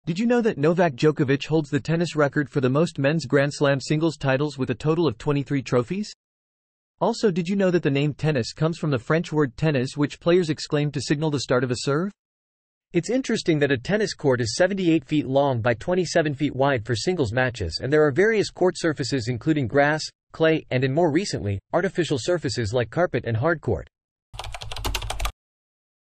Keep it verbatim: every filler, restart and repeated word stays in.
Did you know that Novak Djokovic holds the tennis record for the most men's Grand Slam singles titles with a total of twenty-three trophies? Also, did you know that the name tennis comes from the French word tennis, which players exclaim to signal the start of a serve? It's interesting that a tennis court is seventy-eight feet long by twenty-seven feet wide for singles matches, and there are various court surfaces including grass, clay, and in more recently, artificial surfaces like carpet and hardcourt.